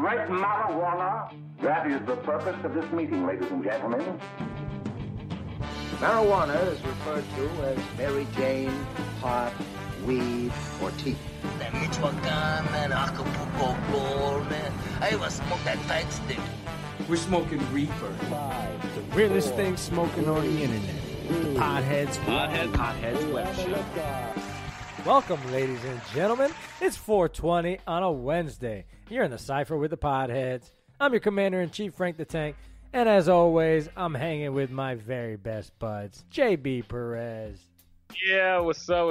great marijuana. That is the purpose of this meeting, ladies and gentlemen. Marijuana is referred to as Mary Jane, pot, weed, or tea. That Michoacan, man, Acapulco Gold, man. I even smoked that tight stick. We're smoking reefer. The weirdest thing smoking on the internet. The Podheads Web Show. Welcome, ladies and gentlemen. It's 420 on a Wednesday. You're in the Cypher with the Podheads. I'm your Commander-in-Chief, Frank the Tank. And as always, I'm hanging with my very best buds, JB Perez. Yeah, what's up?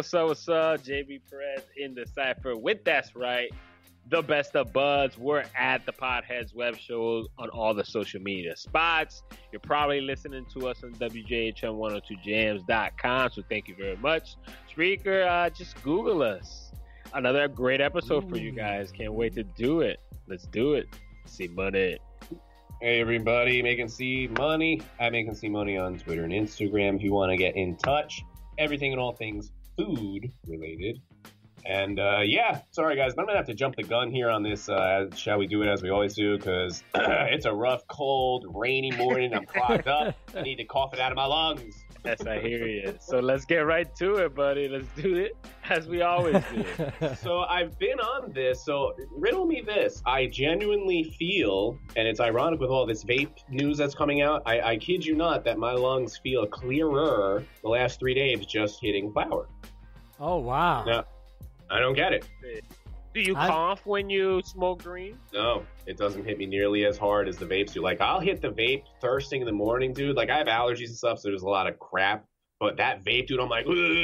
JB Perez in the Cypher with That's Right, the best of buds. We're at the Podheads Web Show on all the social media spots. You're probably listening to us on WJHM102jams.com, so thank you very much. Spreaker, just Google us. Another great episode for you guys. Can't wait to do it. Let's do it. See money. Hey everybody, Making C Money. I'm Making C Money on Twitter and Instagram if you want to get in touch. Everything and all things food related. And sorry guys, but I'm gonna have to jump the gun here on this. Shall we do it as we always do? Because it's a rough, cold, rainy morning. I'm clogged up. I need to cough it out of my lungs. Yes, I hear you. So let's get right to it, buddy. Let's do it as we always do. So I've been on this. So riddle me this. I genuinely feel, and it's ironic with all this vape news that's coming out, I kid you not that my lungs feel clearer the last 3 days just hitting flower. Oh, wow. Now, I don't get it. Do you cough when you smoke green? No, it doesn't hit me nearly as hard as the vapes do. Like, I'll hit the vape first thing in the morning, dude. Like, I have allergies and stuff, so there's a lot of crap. But that vape, dude, I'm like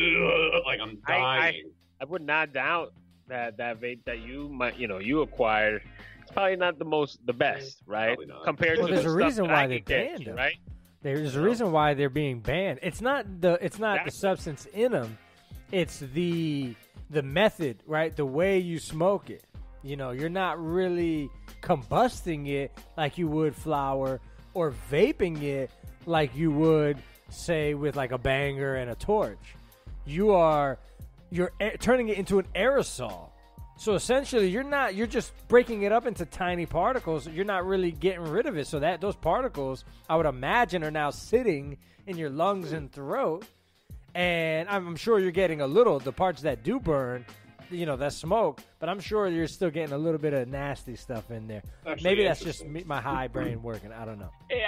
I'm dying. I would not doubt that vape that you acquired, it's probably not the best, right? Compared to there's the a stuff reason that why I they could get banned you, them, right? There's a reason why they're being banned. It's not the substance in them. It's the method, right? The way you smoke it. You know, you're not really combusting it like you would flower or vaping it like you would, say, with like a banger and a torch. You're turning it into an aerosol. So essentially, you're just breaking it up into tiny particles. You're not really getting rid of it. So that those particles, I would imagine, are now sitting in your lungs and throat. And I'm sure you're getting the parts that do burn, that smoke, but I'm sure you're still getting a little bit of nasty stuff in there. Actually, maybe that's just my high brain working. I don't know.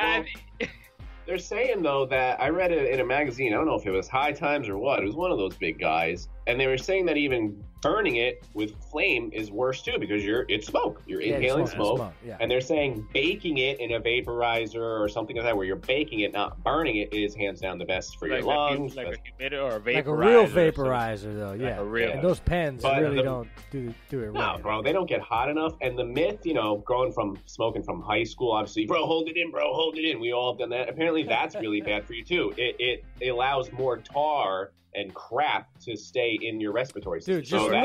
They're saying, though, that I read it in a magazine. I don't know if it was High Times or what. It was one of those big guys. And they were saying that even burning it with flame is worse, too, because it's smoke. You're inhaling smoke. Yeah. And they're saying baking it in a vaporizer or something like that, where you're baking it, not burning it, is hands down the best for your lungs. Like a humidifier or a vaporizer. Like a real vaporizer, though, yeah. And those pens really don't do it right. No, bro, they don't get hot enough. And the myth, growing from smoking from high school, obviously, bro, hold it in. We all have done that. Apparently, that's really bad for you, too. It allows more tar and crap to stay in your respiratory system. Dude, just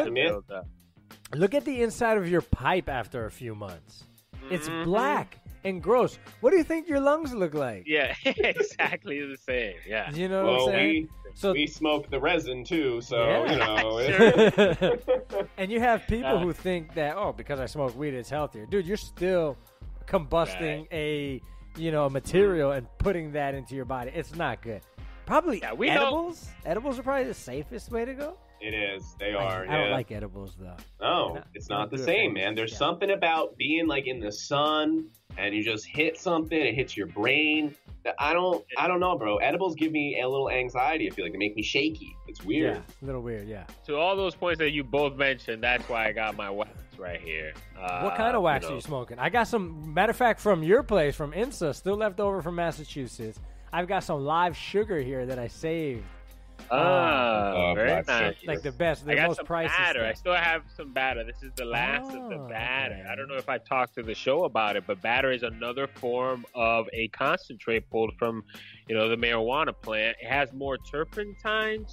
look at the inside of your pipe after a few months. It's black and gross. What do you think your lungs look like? Yeah, exactly the same. Yeah. You know what I'm saying? We smoke the resin too, so And you have people who think that, because I smoke weed, it's healthier. Dude, you're still combusting a material and putting that into your body. It's not good. Probably edibles. Edibles are probably the safest way to go. It is. They are. I don't like edibles, though. No, it's not the same, man. There's something about being like in the sun and you just hit something. It hits your brain. I don't know, bro. Edibles give me a little anxiety. I feel like they make me shaky. It's weird. Yeah, a little weird. Yeah. To all those points that you both mentioned, that's why I got my wax right here. What kind of wax are you smoking? I got some. Matter of fact, from your place, from INSA, still left over from Massachusetts. I've got some live sugar here that I saved. Very nice. Like the best, the I got most some pricey batter. stuff. I still have some batter. This is the last of the batter. Okay. I don't know if I talked to the show about it, but batter is another form of a concentrate pulled from, the marijuana plant. It has more terpenes.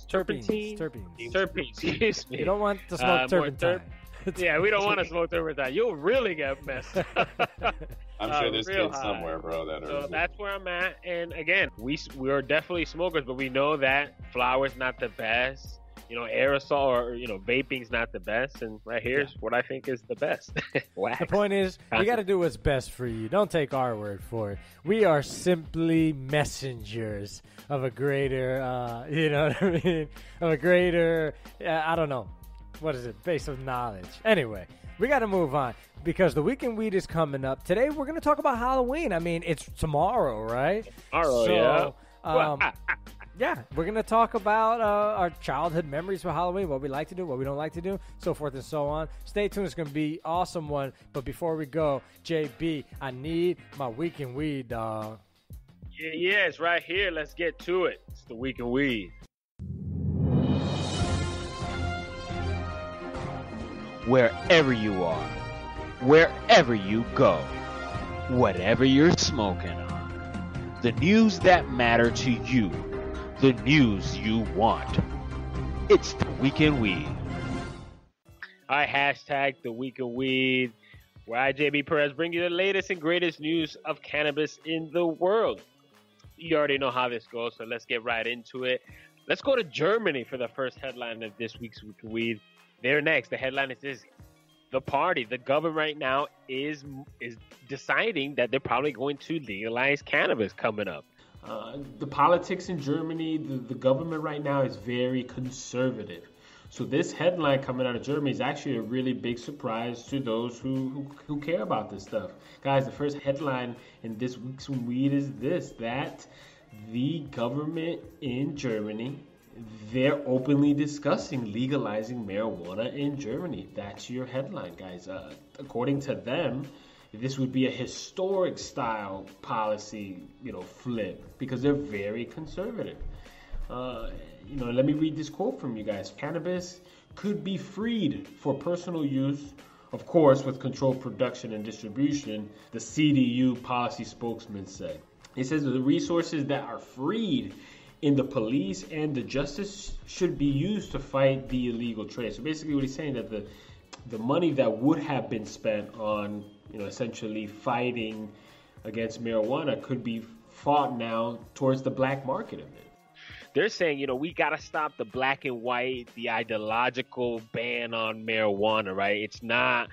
Excuse me. You don't want to smoke turpentine. Yeah, we don't want to smoke turpentine. You'll really get messed up. I'm sure there's kids somewhere, bro. So that's where I'm at. And again, we are definitely smokers, but we know that flour is not the best. aerosol or vaping's not the best, and right here's what I think is the best. Wax. The point is, you got to do what's best for you. Don't take our word for it. We are simply messengers of a greater, of a greater, I don't know, what is it, base of knowledge. Anyway, we got to move on because the Week in Weed is coming up. Today, we're going to talk about Halloween. I mean, it's tomorrow, right? Tomorrow, yeah. Yeah, we're going to talk about our childhood memories for Halloween, what we like to do, what we don't like to do, so forth and so on. Stay tuned. It's going to be an awesome one. But before we go, JB, I need my Week in Weed, dog. Yeah, it's right here. Let's get to it. It's the Week in Weed. Wherever you are, wherever you go, whatever you're smoking on, the news that matter to you, the news you want. It's the Week in Weed. All right, hashtag the Week in Weed, where I, JB Perez, bring you the latest and greatest news of cannabis in the world. You already know how this goes, so let's get right into it. Let's go to Germany for the first headline of this week's Week in Weed. They're next. The headline is this. The government right now is deciding that they're probably going to legalize cannabis coming up. The politics in Germany, the government right now is very conservative. So this headline coming out of Germany is actually a really big surprise to those who care about this stuff. Guys, the first headline in this week's Weed is this, that the government in Germany, they're openly discussing legalizing marijuana in Germany. That's your headline, guys. According to them, this would be a historic style policy, flip, because they're very conservative. Let me read this quote from you guys. Cannabis could be freed for personal use, of course, with controlled production and distribution, the CDU policy spokesman said. He says the resources that are freed in the police and the justice should be used to fight the illegal trade. So basically what he's saying that the money that would have been spent on, essentially fighting against marijuana could be fought now towards the black market of it. They're saying, we got to stop the black and white, the ideological ban on marijuana, right? It's not,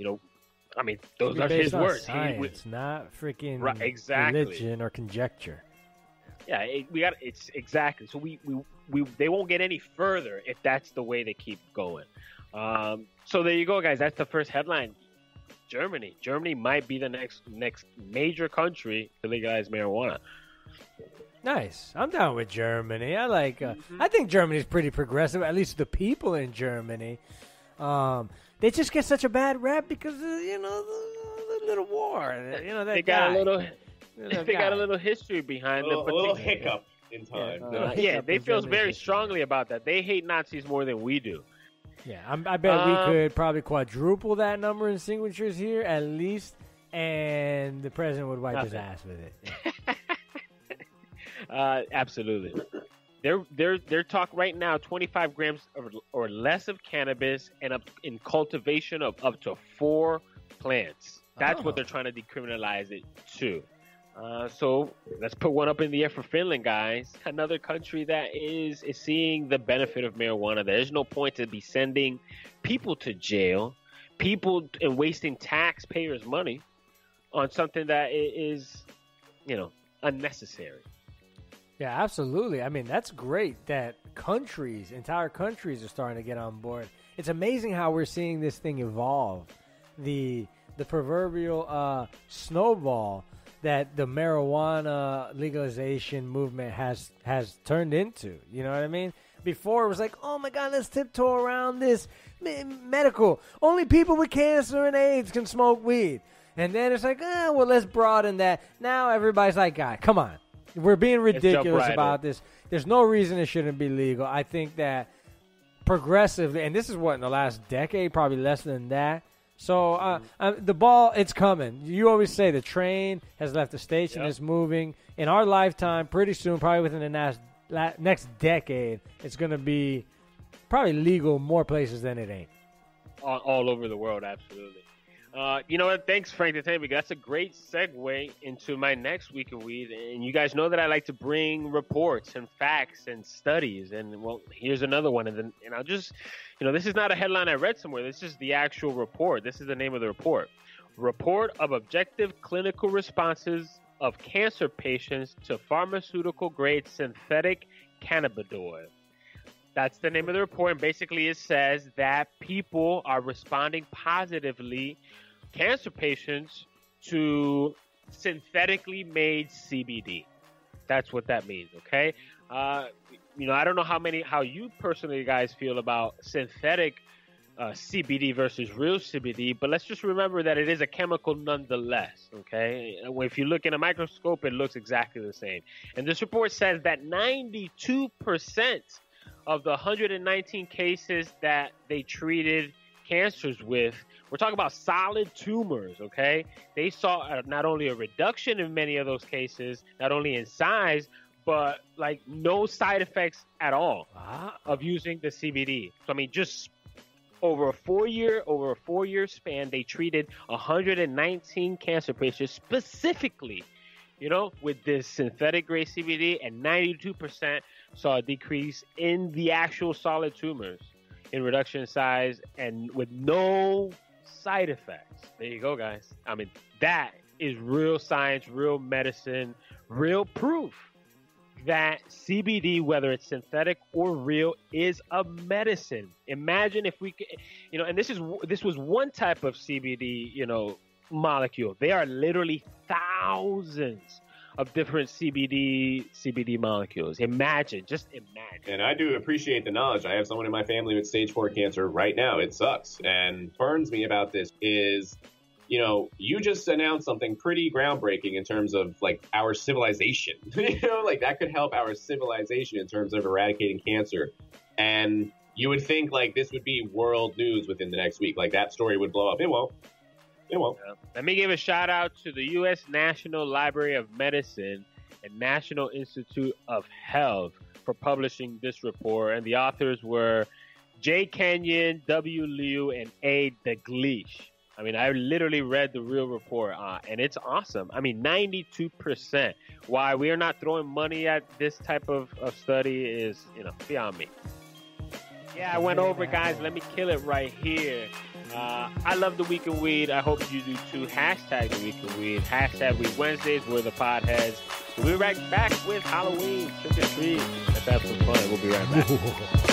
those are his words. It's not freaking exactly. religion or conjecture. Yeah, it's exactly. So they won't get any further if that's the way they keep going. So there you go, guys. That's the first headline. Germany might be the next major country to legalize marijuana. Nice. I'm down with Germany. I like. I think Germany's pretty progressive. At least the people in Germany. They just get such a bad rap because of, the little war. They got a little history behind them. A little hiccup in time. They feel very strongly about that. They hate Nazis more than we do. Yeah, I bet we could probably quadruple that number in signatures here at least, and the president would wipe his ass with it. Absolutely. They're talking right now 25 grams or less of cannabis and in cultivation of up to 4 plants. That's what they're trying to decriminalize it to. So let's put one up in the air for Finland, guys. Another country that is seeing the benefit of marijuana. There's no point to be sending people to jail, and wasting taxpayers' money on something that is, unnecessary. Yeah, absolutely. I mean, that's great that entire countries are starting to get on board. It's amazing how we're seeing this thing evolve. The proverbial snowball that the marijuana legalization movement has turned into. You know what I mean? Before it was like, oh my God, let's tiptoe around this medical. Only people with cancer and AIDS can smoke weed. And then it's like, let's broaden that. Now everybody's like, God, come on. We're being ridiculous about this. There's no reason it shouldn't be legal. I think that progressively, and this is what, in the last decade, probably less than that. So the ball, it's coming. You always say the train has left the station, it's moving. In our lifetime, pretty soon, probably within the next decade, it's going to be probably legal more places than it ain't. All over the world, absolutely. You know what? Thanks, Frank the Tank, because that's a great segue into my next week of weed. And you guys know that I like to bring reports and facts and studies. And, well, here's another one. And I'll just, this is not a headline I read somewhere. This is the actual report. This is the name of the report. Report of objective clinical responses of cancer patients to pharmaceutical-grade synthetic cannabidiol. That's the name of the report. And basically it says that people are responding positively, cancer patients, to synthetically made CBD. That's what that means, okay? I don't know how you personally guys feel about synthetic CBD versus real CBD, but let's just remember that it is a chemical nonetheless, okay? If you look in a microscope, it looks exactly the same. And this report says that 92% of the 119 cases that they treated cancers with, we're talking about solid tumors, okay? They saw not only a reduction in many of those cases, not only in size, but like no side effects at all of using the CBD. So, I mean, just over a four-year span, they treated 119 cancer patients specifically, with this synthetic grade CBD, and 92% saw a decrease in the actual solid tumors in reduction in size and with no side effects. There you go, guys. I mean, that is real science, real medicine, real proof that CBD, whether it's synthetic or real, is a medicine. Imagine if we could, and this was one type of CBD, molecule. There are literally thousands of different CBD molecules. Just imagine. And I do appreciate the knowledge. I have someone in my family with stage 4 cancer right now. It sucks. And burns me about this is, you just announced something pretty groundbreaking in terms of like our civilization. That could help our civilization in terms of eradicating cancer. And you would think like this would be world news within the next week. Like that story would blow up. It won't. Let me give a shout out to the U.S. National Library of Medicine and National Institute of Health for publishing this report. And the authors were J. Kenyon, W. Liu, and A. Daglish. I mean, I literally read the real report, and it's awesome. I mean, 92%. Why we are not throwing money at this type of study is, beyond me. Yeah, I went over, guys. Let me kill it right here. I love the Week of Weed. I hope you do too. Hashtag the Week of Weed. Hashtag Weed Wednesdays. We're the Podheads. We'll be right back with Halloween. Trick or treat. Let's have some fun. We'll be right back.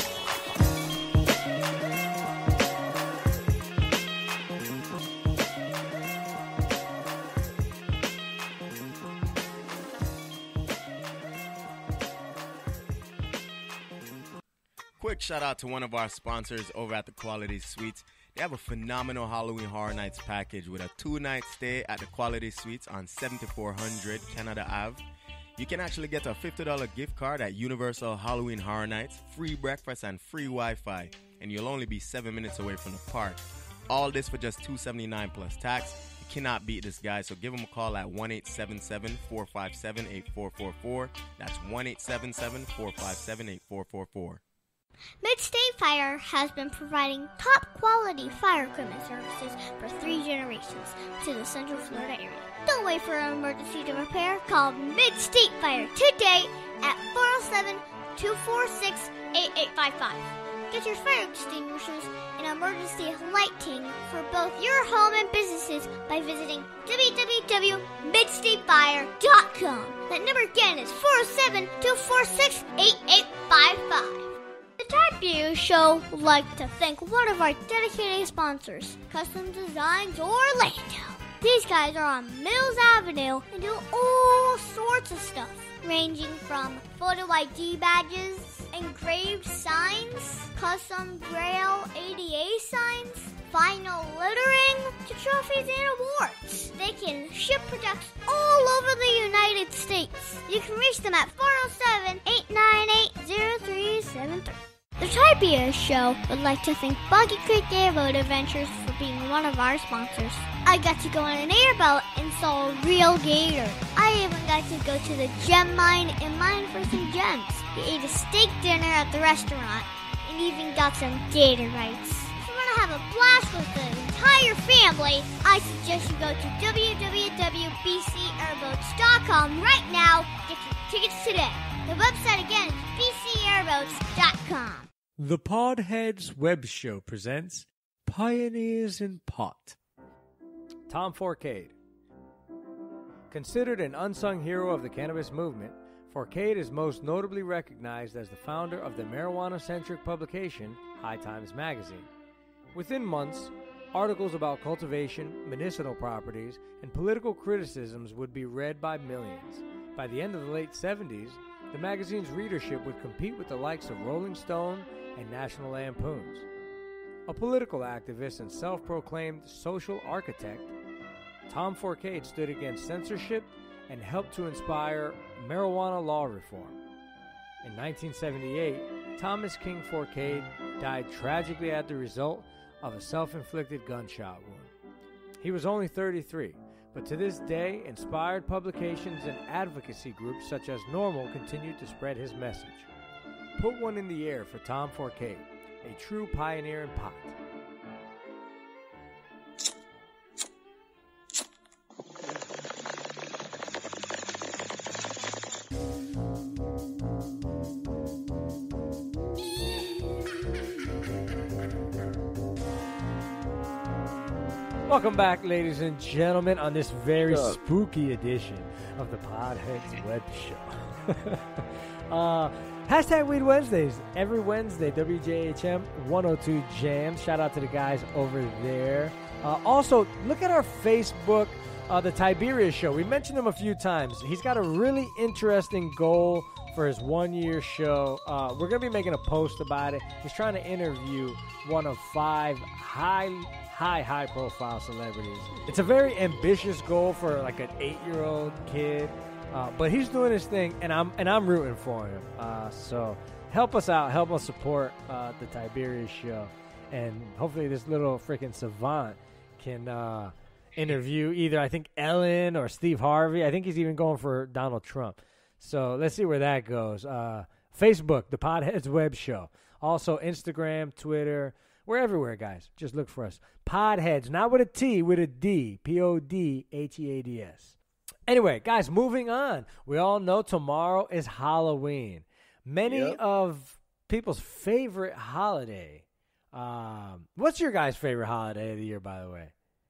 Quick shout out to one of our sponsors over at the Quality Suites. They have a phenomenal Halloween Horror Nights package with a 2-night stay at the Quality Suites on 7400 Canada Ave. You can actually get a $50 gift card at Universal Halloween Horror Nights, free breakfast and free Wi-Fi, and you'll only be 7 minutes away from the park. All this for just $279 plus tax. You cannot beat this, guy, so give them a call at 1-877-457-8444. That's 1-877-457-8444. Mid-State Fire has been providing top-quality fire equipment services for 3 generations to the Central Florida area. Don't wait for an emergency to repair. Call Mid-State Fire today at 407-246-8855. Get your fire extinguishers and emergency lighting for both your home and businesses by visiting www.midstatefire.com. That number again is 407-246-8855. The Type View Show would like to thank one of our dedicated sponsors, Custom Designs Orlando. These guys are on Mills Avenue and do all sorts of stuff, ranging from photo ID badges, engraved signs, custom Braille ADA signs, vinyl lettering, to trophies and awards. They can ship products all over the United States. You can reach them at 407-898-0373. The Tribia Show would like to thank Boggy Creek Airboat Adventures for being one of our sponsors. I got to go on an airboat and saw a real gator. I even got to go to the gem mine and mine for some gems. We ate a steak dinner at the restaurant and even got some gator rights. If you want to have a blast with the entire family, I suggest you go to www.bcairboats.com right now to get your tickets today. The website again is bcairboats.com. The Podheads Web Show presents Pioneers in Pot. Tom Forcade. Considered an unsung hero of the cannabis movement, Forcade is most notably recognized as the founder of the marijuana-centric publication High Times Magazine. Within months, articles about cultivation, medicinal properties, and political criticisms would be read by millions. By the end of the late 70s, the magazine's readership would compete with the likes of Rolling Stone and National Lampoons. A political activist and self-proclaimed social architect, Tom Forcade stood against censorship and helped to inspire marijuana law reform. In 1978, Thomas King Forcade died tragically as the result of a self-inflicted gunshot wound. He was only 33, but to this day, inspired publications and advocacy groups such as NORML continue to spread his message. Put one in the air for Tom Forcade, a true pioneer in pot. Welcome back, ladies and gentlemen, on this very spooky edition of the Podheads Web Show. Hashtag Weed Wednesdays. Every Wednesday, WJHM 102 Jams. Shout out to the guys over there. Also, look at our Facebook, the Tiberius Show. We mentioned him a few times. He's got a really interesting goal for his one-year show. We're going to be making a post about it. He's trying to interview one of 5 high-profile celebrities. It's a very ambitious goal for like an 8-year-old kid, but he's doing his thing, and I'm rooting for him. So help us out, help us support the Tiberius Show, and hopefully this little freaking savant can interview either I think Ellen or Steve Harvey. I think he's even going for Donald Trump. So let's see where that goes. Facebook, the Podheads Web Show. Also Instagram, Twitter. We're everywhere, guys. Just look for us. Podheads, not with a T, with a D. Podheads. Anyway, guys, moving on. We all know tomorrow is Halloween. Many of people's favorite holiday. What's your guys' favorite holiday of the year, by the way?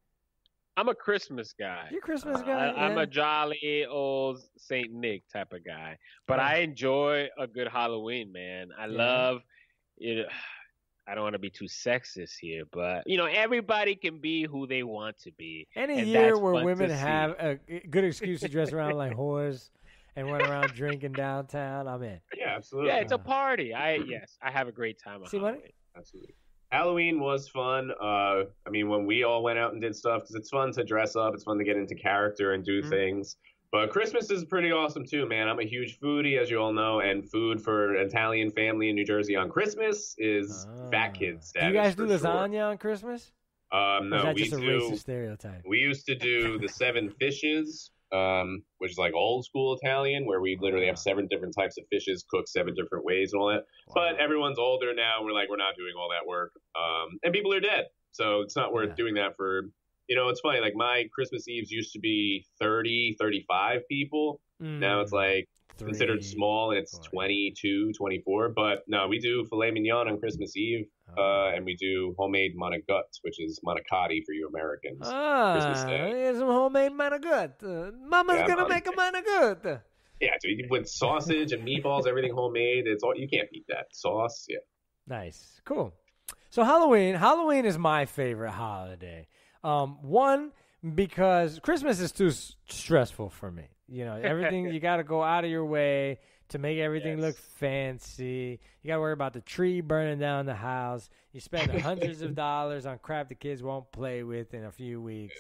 I'm a Christmas guy. You're a Christmas guy? I'm a jolly old Saint Nick type of guy. But I enjoy a good Halloween, man. I love it. I don't want to be too sexist here, but, everybody can be who they want to be. Any year where women have a good excuse to dress around like whores and run around drinking downtown, I'm in. Yeah, absolutely. Yeah, it's a party. I have a great time on Halloween. Absolutely. Halloween was fun. When we all went out and did stuff, because it's fun to dress up. It's fun to get into character and do things. But Christmas is pretty awesome, too, man. I'm a huge foodie, as you all know, and food for an Italian family in New Jersey on Christmas is fat kid status. Do you guys do lasagna on Christmas? No, or is that we just a do. Racist stereotype? We used to do the 7 fishes, which is like old school Italian, where we literally have 7 different types of fishes cooked 7 different ways and all that. Wow. But everyone's older now. We're not doing all that work. And people are dead. So it's not worth doing that for... it's funny, like my Christmas Eves used to be 30, 35 people. Now it's like considered small and it's 22, 24. But no, we do filet mignon on Christmas Eve and we do homemade manicotti, which is manicotti for you Americans. Christmas Day. Here's some homemade manicotti. Mama's going to make a manicotti. Yeah, dude, with sausage and meatballs, everything homemade. It's all, you can't beat that. Sauce, yeah. Nice. Cool. So Halloween is my favorite holiday. One, because Christmas is too stressful for me. Everything, you got to go out of your way to make everything look fancy. You got to worry about the tree burning down the house. You spend hundreds of dollars on crap the kids won't play with in a few weeks.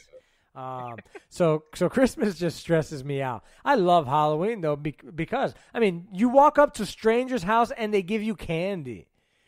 So Christmas just stresses me out. I love Halloween, though, because, you walk up to strangers' house and they give you candy.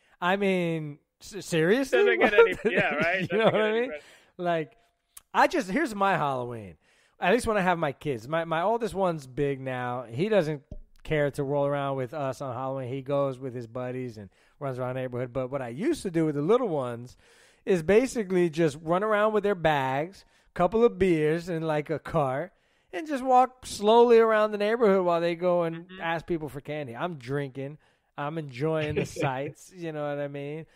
Seriously? Doesn't get any, right? You know what I mean? Like, here's my Halloween. At least when I have my kids. My oldest one's big now. He doesn't care to roll around with us on Halloween. He goes with his buddies and runs around the neighborhood. But what I used to do with the little ones is basically just run around with their bags, couple of beers, and like a cart, and just walk slowly around the neighborhood while they go and ask people for candy. I'm drinking. I'm enjoying the sights. You know what I mean?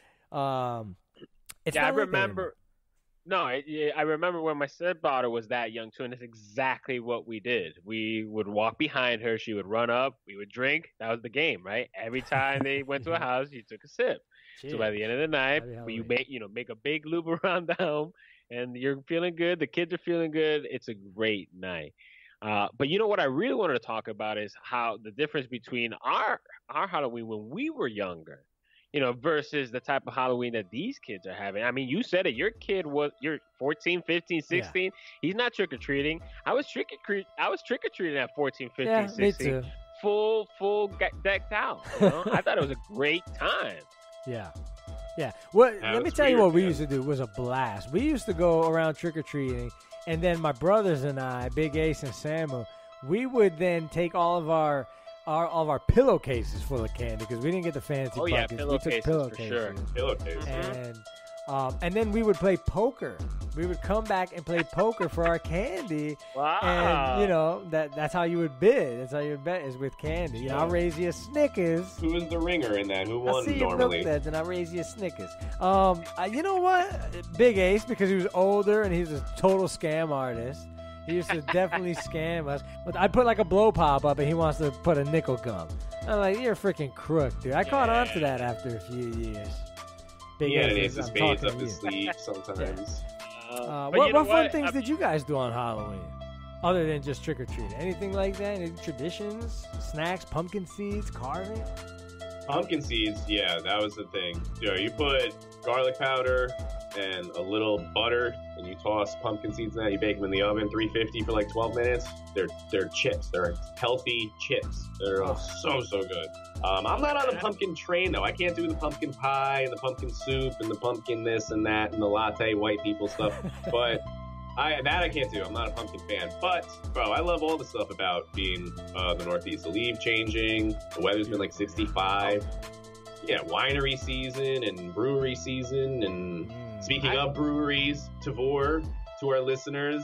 It's I not like that remember. anymore. No, I remember when my stepdaughter was that young too, and it's exactly what we did. We would walk behind her. She would run up. We would drink. That was the game, right? Every time they went to a house, you took a sip. So by the end of the night, you make a big loop around the home, and you're feeling good. The kids are feeling good. It's a great night. But you know what I really wanted to talk about is how the difference between our Halloween when we were younger, versus the type of Halloween that these kids are having. I mean, you said it. You're 14, 15, 16. Yeah. He's not trick-or-treating. I was trick-or-treating at 14, 15, 16. Me too. Full decked out. I thought it was a great time. Yeah. Well, let me tell you what we used to do. It was a blast. We used to go around trick-or-treating, and then my brothers and I, Big Ace and Samu, we would then take all of our pillowcases full of candy because we didn't get the fancy buckets. Pillowcases, we took pillowcases for sure. Pillowcases. And then we would play poker. We would come back and play poker for our candy. Wow. And, that's how you would bid. That's how you would bet is with candy. I'll raise you a Snickers. Who was the ringer in that? Who won I'll see normally? You milk and I'll raise you a Snickers. You know what? Big Ace, because he was older and he's a total scam artist. He used to definitely scam us. But I'd put like a blow pop up and he wants to put a nickel gum. I'm like, you're a freaking crook, dude. I caught on to that after a few years. He had an ace of spades up his sleeve sometimes. What fun things did you guys do on Halloween? Other than just trick-or-treat? Anything like that? Any traditions? Snacks? Pumpkin seeds? Carving? Pumpkin seeds, yeah, that was the thing. You put garlic powder and a little butter, and you toss pumpkin seeds in that. You bake them in the oven, 350 for like 12 minutes. They're chips. They're healthy chips. They're so good. I'm not on the pumpkin train though. I can't do the pumpkin pie and the pumpkin soup and the pumpkin this and that and the latte white people stuff. But I can't do. I'm not a pumpkin fan. But bro, I love all the stuff about being the Northeast. The leaf changing. The weather's been like 65. Yeah, winery season and brewery season. And speaking of breweries, Tavour, to our listeners,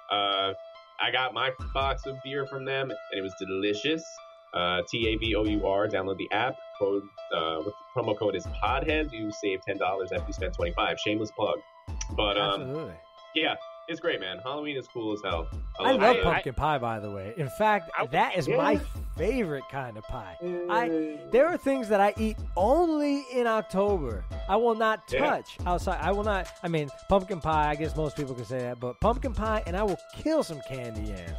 I got my box of beer from them, and it was delicious. TAVOUR, download the app. With the promo code is PODHEADS. You save $10 after you spend $25. Shameless plug. But Absolutely. Yeah, it's great, man. Halloween is cool as hell. I love pumpkin pie, by the way. In fact, that is my favorite kind of pie. There are things that I eat only in October. I will not touch outside. I will not. I mean, pumpkin pie, I guess most people can say that, but pumpkin pie, and I will kill some candy yams.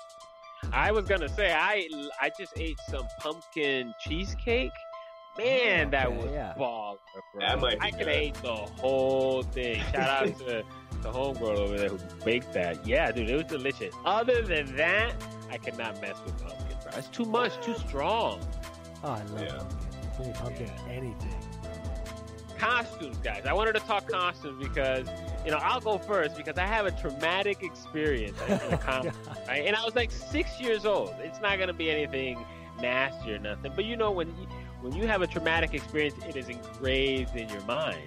I was going to say, I just ate some pumpkin cheesecake. Man, that was baller, bro. I could have ate the whole thing. Shout out to the homegirl over there who baked that. Yeah, dude, it was delicious. Other than that, I could not mess with pumpkin, bro. It's too much, too strong. Oh, I love pumpkin. Give me pumpkin anything. Costumes, guys. I wanted to talk costumes because, I'll go first because I have a traumatic experience in a costume, right? And I was like 6 years old. It's not going to be anything nasty or nothing. But when you have a traumatic experience, it is engraved in your mind.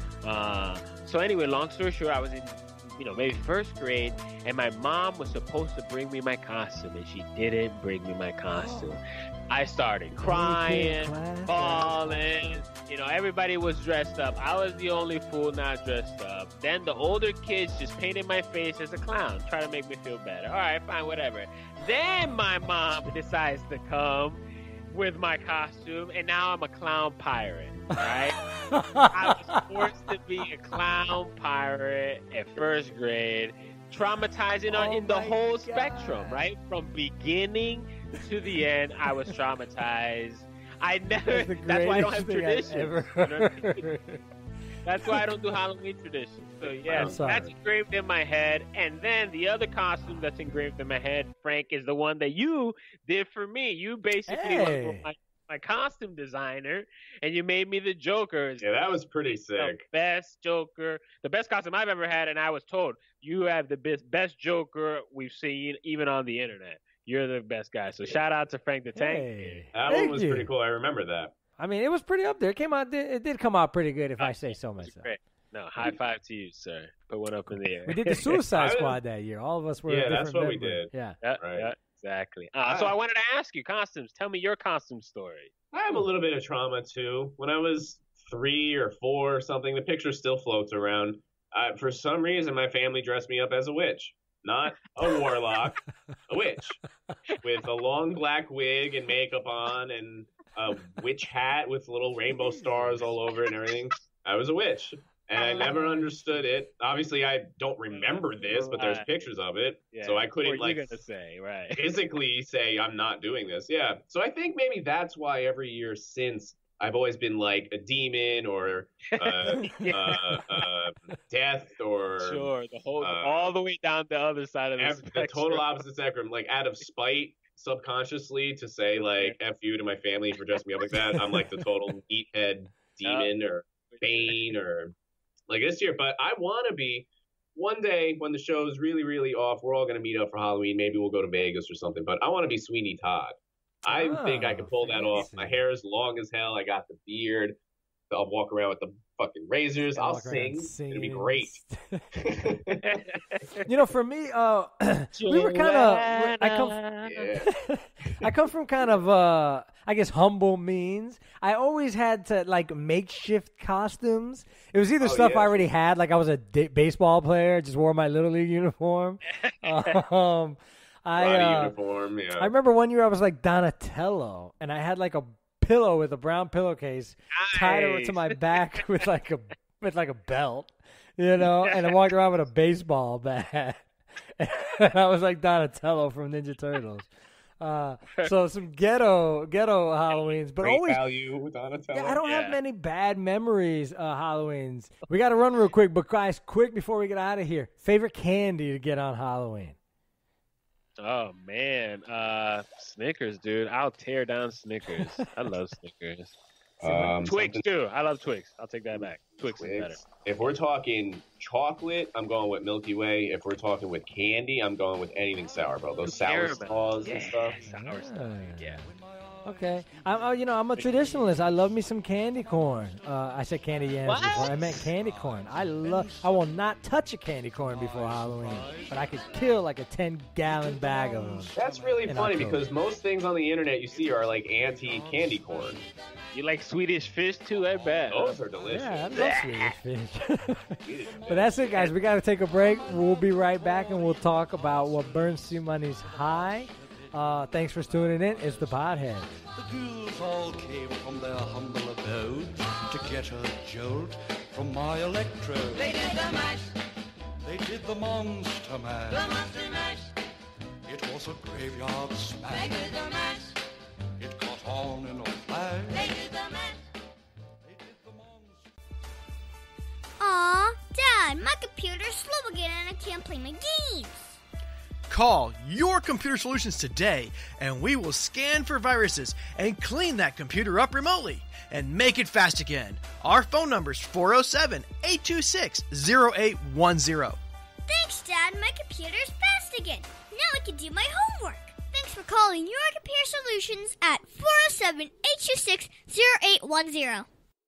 So anyway, long story short, I was in, maybe first grade, and my mom was supposed to bring me my costume, and she didn't bring me my costume. I started crying, bawling. Everybody was dressed up. I was the only fool not dressed up. Then the older kids just painted my face as a clown, try to make me feel better. All right, fine, whatever. Then my mom decides to come with my costume, and now I'm a clown pirate, right? I was forced to be a clown pirate at first grade, traumatizing in the whole spectrum, right? From beginning to the end, I was traumatized. That's why I don't have traditions. That's why I don't do Halloween traditions. So yeah, that's engraved in my head. And then the other costume that's engraved in my head, Frank, is the one that you did for me. You basically were my costume designer, and you made me the Joker. Yeah, that was pretty sick. The best Joker, the best costume I've ever had, and I was told, you have the best Joker we've seen, even on the internet. You're the best guy. So shout out to Frank the Tank. That one was pretty cool. I remember that. I mean, it was pretty up there. It did come out pretty good, if I say so myself. Great. No, high five to you, sir. Put one up in the air. We did the Suicide Squad that year. All of us were. Yeah, a that's different what we member. did. Yeah. Yeah, exactly. So I wanted to ask you, costumes. Tell me your costume story. I have a little bit of trauma too. When I was 3 or 4 or something, the picture still floats around. For some reason, my family dressed me up as a witch, not a warlock, a witch, with a long black wig and makeup on and a witch hat with little rainbow stars all over it and everything. I was a witch. And I never understood it. Obviously, I don't remember this, but there's pictures of it. Yeah. So I couldn't, What are you gonna say, right? physically say I'm not doing this. Yeah. So I think maybe that's why every year since I've always been like a demon or death or... Sure, the whole, all the way down the other side of the spectrum. The total opposite spectrum. Like, out of spite, subconsciously, to say, like, F you to my family for dressing me up like that, I'm like the total meathead demon or Bane or... like this year. But I want to be, one day when the show's really, really off, we're all going to meet up for Halloween. Maybe we'll go to Vegas or something. But I want to be Sweeney Todd. I think I can pull that off. My hair is long as hell. I got the beard. I'll walk around with the fucking razors. I'll sing. It'll be great. You know, for me, we were kind of. I come from kind of, I guess, humble means. I always had to like makeshift costumes. It was either stuff I already had, like I was a baseball player, just wore my little league uniform. Uniform, yeah. I remember one year I was like Donatello, and I had like a pillow with a brown pillowcase tied over to my back with like a belt, you know, and I walked around with a baseball bat. And I was like Donatello from Ninja Turtles. So some ghetto Halloweens, but Great always value with Donatello. Yeah, I don't have many bad memories Halloweens. We got to run real quick, but guys, quick before we get out of here. Favorite candy to get on Halloween? Oh man, Snickers, dude. I'll tear down Snickers. I love Snickers. Twix too. I love Twix. I'll take that back. Twix is better. If we're talking chocolate, I'm going with Milky Way. If we're talking with candy, I'm going with anything sour, bro. Those sour straws and stuff. Sour stuff. Yeah. Okay. I'm a traditionalist. I love me some candy corn. I said candy yams before. I meant candy corn. I will not touch a candy corn before Halloween, but I could kill like a 10-gallon bag of them. That's really funny because most things on the internet you see are like anti-candy corn. You like Swedish fish too? I bet. Those are delicious. Yeah, I love Swedish fish. But that's it, guys. We got to take a break. We'll be right back, and we'll talk about what burns C-Money's high. Thanks for tuning in. It's the Pothead. The ghouls all came from their humble abode to get a jolt from my electrode. They did the mash. They did the monster mash. The monster mash. It was a graveyard smash. They did the mash. It caught on in a flash. They did the mash. They did the monster. Aw, Dad, my computer's slow again and I can't play my games. Call Your Computer Solutions today, and we will scan for viruses and clean that computer up remotely and make it fast again. Our phone number is 407-826-0810. Thanks, Dad. My computer's fast again. Now I can do my homework. Thanks for calling Your Computer Solutions at 407-826-0810.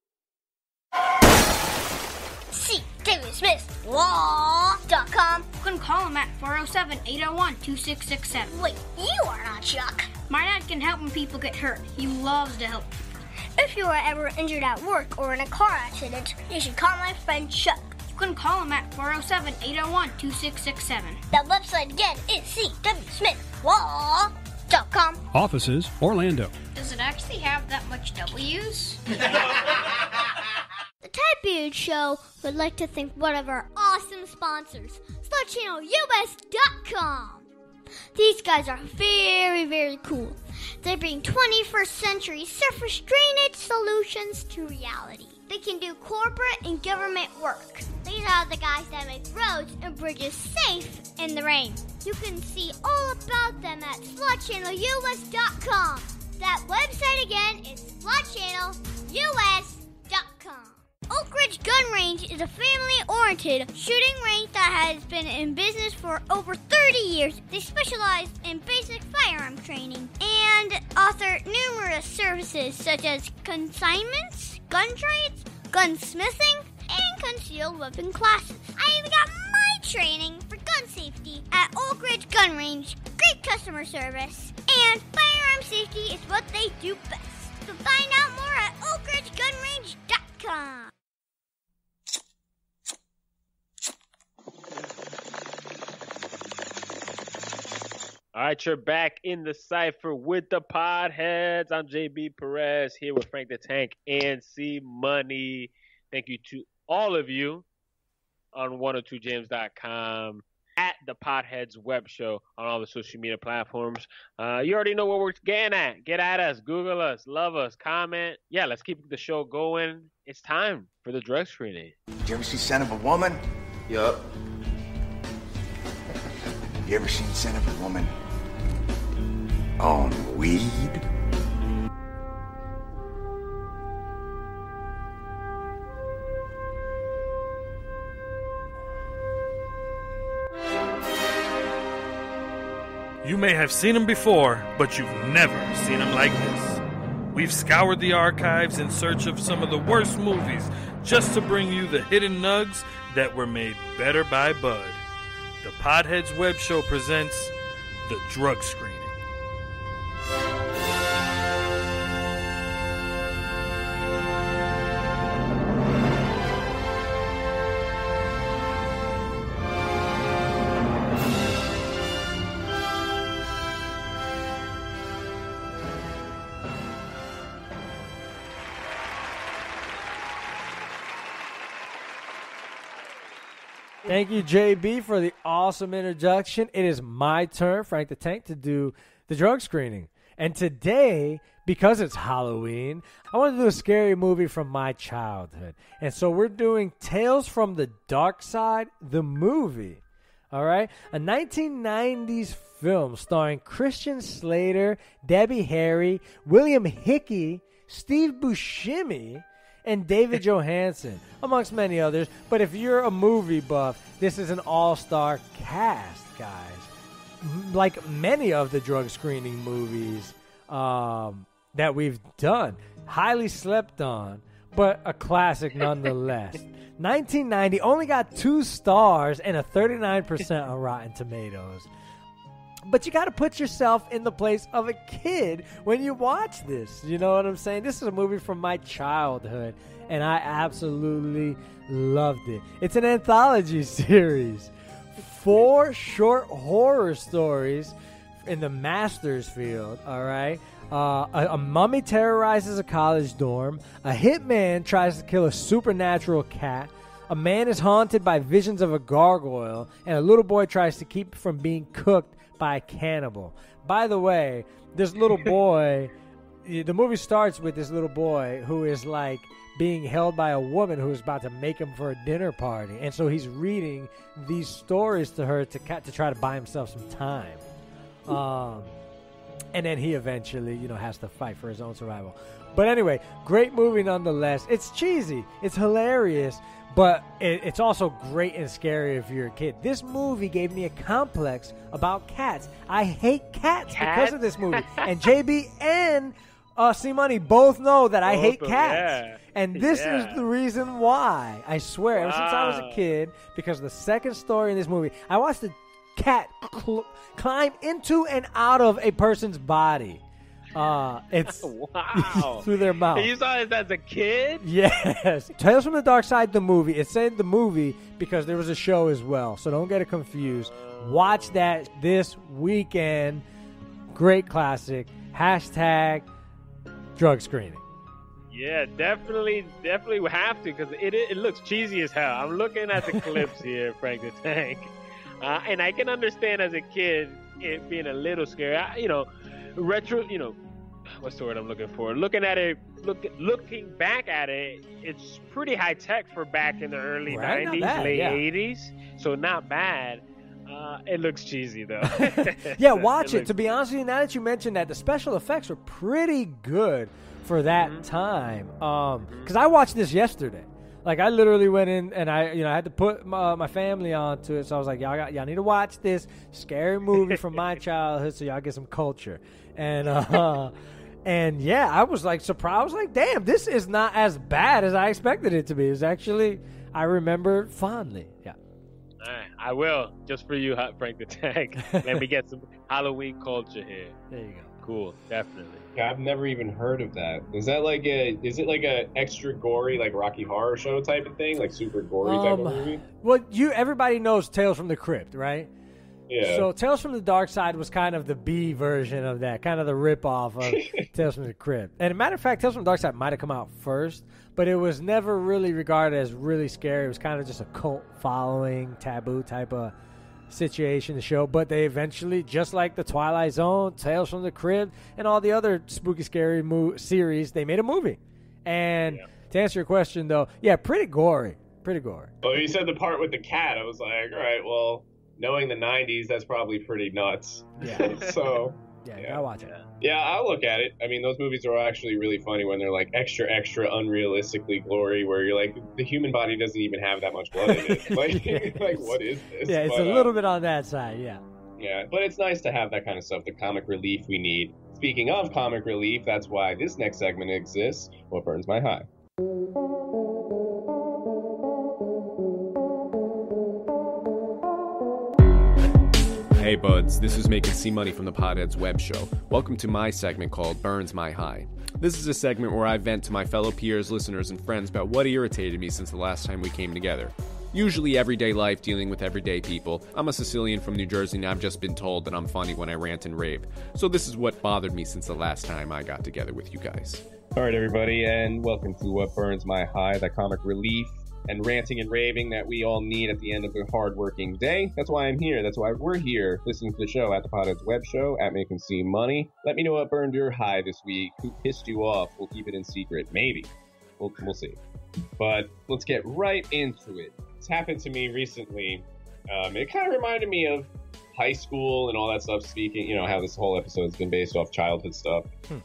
See David Smith Law.com. You can call him at 407-801-2667. Wait, you are not Chuck. My dad can help when people get hurt. He loves to help people. If you are ever injured at work or in a car accident, you should call my friend Chuck. You can call him at 407-801-2667. That website again is cwsmithlaw.com. Offices, Orlando. Does it actually have that much W's? The Ted Beard Show would like to thank one of our awesome sponsors, SlutChannelUS.com. These guys are very, very cool. They bring 21st century surface drainage solutions to reality. They can do corporate and government work. These are the guys that make roads and bridges safe in the rain. You can see all about them at SlutChannelUS.com. That website again is SlutChannelUS.com. Oak Ridge Gun Range is a family-oriented shooting range that has been in business for over 30 years. They specialize in basic firearm training and offer numerous services such as consignments, gun trades, gunsmithing, and and concealed weapon classes. I even got my training for gun safety at Oak Ridge Gun Range. Great customer service. And firearm safety is what they do best. So find out more at oakridgegunrange.com. All right, you're back in the Cypher with the Podheads. I'm JB Perez here with Frank the Tank and C Money. Thank you to all of you on 102james.com, at the Podheads web show on all the social media platforms. You already know what we're getting at. Get at us, Google us, love us, comment. Yeah, let's keep the show going. It's time for the drug screening. You ever see Son of a Woman? Yup. You ever seen Son of a Woman on weed? You may have seen him before, but you've never seen him like this. We've scoured the archives in search of some of the worst movies just to bring you the hidden nugs that were made better by Bud. The Podheads Web Show presents The Drug Screening. Thank you, JB, for the awesome introduction. It is my turn, Frank the Tank, to do the drug screening. And today, because it's Halloween, I want to do a scary movie from my childhood. And so we're doing Tales from the Dark Side, the movie. All right? A 1990s film starring Christian Slater, Debbie Harry, William Hickey, Steve Buscemi, and David Johansen, amongst many others. But if you're a movie buff, this is an all-star cast, guys. Like many of the drug screening movies that we've done. Highly slept on, but a classic nonetheless. 1990 only got 2 stars and a 39% on Rotten Tomatoes. But you got to put yourself in the place of a kid when you watch this. You know what I'm saying? This is a movie from my childhood, and I absolutely loved it. It's an anthology series. 4 short horror stories in the master's field, all right? A mummy terrorizes a college dorm. A hitman tries to kill a supernatural cat. A man is haunted by visions of a gargoyle, and a little boy tries to keep from being cooked by a cannibal. By the way, this little boy, the movie starts with this little boy who is like being held by a woman who is about to make him for a dinner party. And so he's reading these stories to her to try to buy himself some time. And then he eventually, has to fight for his own survival. But anyway, great movie nonetheless. It's cheesy. It's hilarious. But it's also great and scary if you're a kid. This movie gave me a complex about cats. I hate cats because of this movie. And JB and C Money both know that I hate cats. Yeah. And this is the reason why. I swear, ever since I was a kid, because the second story in this movie, I watched a cat climb into and out of a person's body. It's wow. through their mouth. You saw it as a kid? Yes. Tales from the Dark Side, the movie. It said the movie because there was a show as well, so don't get it confused. Watch that this weekend. Great classic. # drug screening. Yeah, definitely we have to because it looks cheesy as hell. I'm looking at the clips here, Frank the Tank, and I can understand as a kid it being a little scary. Retro, what's the word I'm looking for? Looking at it, looking back at it, it's pretty high tech for back in the early 90s, late 80s. So not bad. It looks cheesy though. Yeah, watch it. To be honest with you, now that you mentioned that, the special effects were pretty good for that time. Because I watched this yesterday. Like I literally went in and I had to put my family onto it. So I was like, y'all need to watch this scary movie from my childhood so y'all get some culture. And And yeah, I was like surprised. I was like, damn, this is not as bad as I expected it to be. It's actually, I remember it fondly. Yeah. All right, I will, just for you, Frank the Tank. Let me get some Halloween culture here. There you go. Cool, definitely. Yeah, I've never even heard of that. Is it like a extra gory, like Rocky Horror Show type of thing? Like super gory type of movie? Well, everybody knows Tales from the Crypt, right? Yeah. So Tales from the Dark Side was kind of the B version of that, kind of the ripoff of Tales from the Crypt. And a matter of fact, Tales from the Dark Side might have come out first, but it was never really regarded as really scary. It was kind of just a cult following, taboo type of situation, the show. But they eventually, just like The Twilight Zone, Tales from the Crypt, and all the other spooky, scary series, they made a movie. And to answer your question, though, yeah, pretty gory. Pretty gory. Well, you said the part with the cat. I was like, all right, well, knowing the 90s, that's probably pretty nuts. Yeah. So, yeah, gotta watch it. Yeah, I'll look at it. I mean, those movies are actually really funny when they're like extra unrealistically gory, where you're like, the human body doesn't even have that much blood in it. Like what is this? Yeah, it's a little bit on that side, yeah. Yeah, but it's nice to have that kind of stuff, the comic relief we need. Speaking of comic relief, that's why this next segment exists, What Burns My High. Hey buds, this is Making C Money from the Potheads web show. Welcome to my segment called Burns My High. This is a segment where I vent to my fellow peers, listeners, and friends about what irritated me since the last time we came together. Usually everyday life dealing with everyday people. I'm a Sicilian from New Jersey and I've just been told that I'm funny when I rant and rave. So this is what bothered me since the last time I got together with you guys. Alright everybody, and welcome to What Burns My High, the comic relief and ranting and raving that we all need at the end of a hard-working day. That's why I'm here. That's why we're here, listening to the show at the Potheads web show, at Making C Money. Let me know what burned your high this week. Who pissed you off? We'll keep it in secret. Maybe. We'll see. But let's get right into it. It's happened to me recently. It kind of reminded me of high school and all that stuff, speaking, how this whole episode's been based off childhood stuff.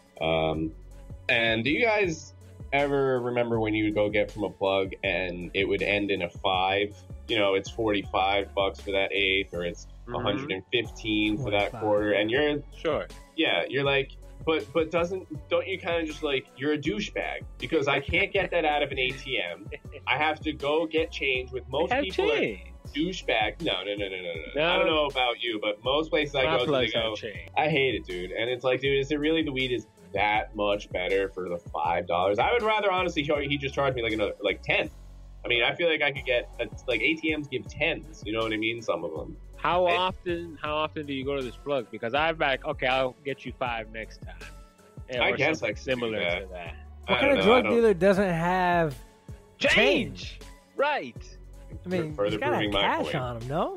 And do you guys ever remember when you would go get from a plug and it would end in a 5? It's $45 for that eighth, or it's $115 for that quarter, and you're you're like, but don't you kind of just like, you're a douchebag because I can't get that out of an ATM. I have to go get change. With most people are douchebag. No. I don't know about you, but most places I go to, they go, I hate it, dude. And it's like, dude, is it really the weed is that much better for the $5? I would rather honestly he just charged me like another 10. I mean, I feel like I could get like ATMs give 10s. You know what I mean? Some of them. How often do you go to this plug? Because I'm like, okay, I'll get you 5 next time. I guess like similar to that. What kind of drug dealer doesn't have change? Right. I mean, he's got to have cash on him, no?